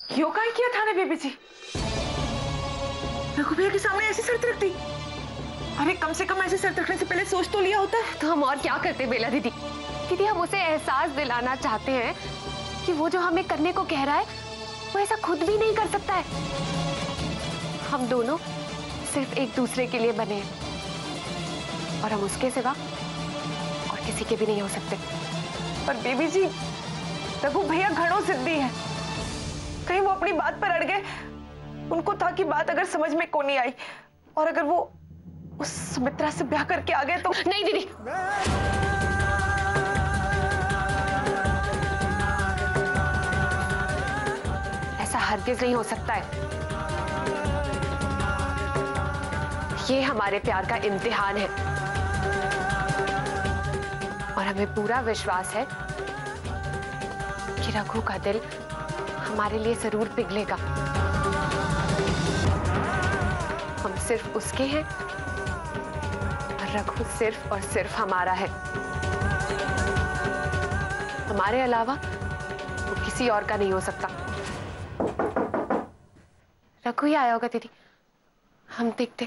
यो क्या किया था ने बेबी जी? रघु भैया के सामने ऐसी शर्त रख दी? अरे कम से कम ऐसी शर्त रखने से पहले सोच तो लिया होता है। तो हम और क्या करते बेला दीदी? दीदी हम उसे एहसास दिलाना चाहते हैं कि वो जो हमें करने को कह रहा है वो ऐसा खुद भी नहीं कर सकता है। हम दोनों सिर्फ एक दूसरे के लिए बने हैं और हम उसके सिवा और किसी के भी नहीं हो सकते। पर बेबी जी, रघु भैया घणों जिद्दी है। कहीं वो अपनी बात पर अड़ गए। उनको था कि बात अगर समझ में को नहीं आई और अगर वो उस सुमित्रा से ब्याह करके आ गए तो। नहीं दीदी, ऐसा हरगिज नहीं हो सकता है। ये हमारे प्यार का इम्तिहान है और हमें पूरा विश्वास है कि रघु का दिल हमारे लिए जरूर पिघलेगा। हम सिर्फ उसके हैं और रघु सिर्फ और सिर्फ हमारा है। हमारे अलावा वो किसी और का नहीं हो सकता। रघु ही आया होगा दीदी, हम देखते।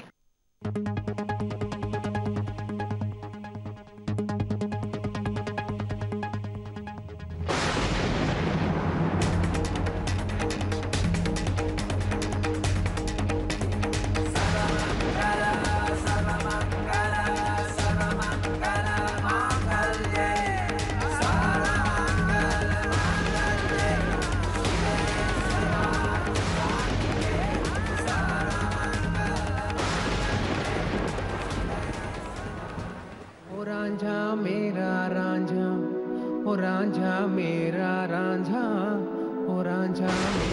रांझा मेरा रांझा, ओ रांझा मेरा रांझा, ओ रांझा।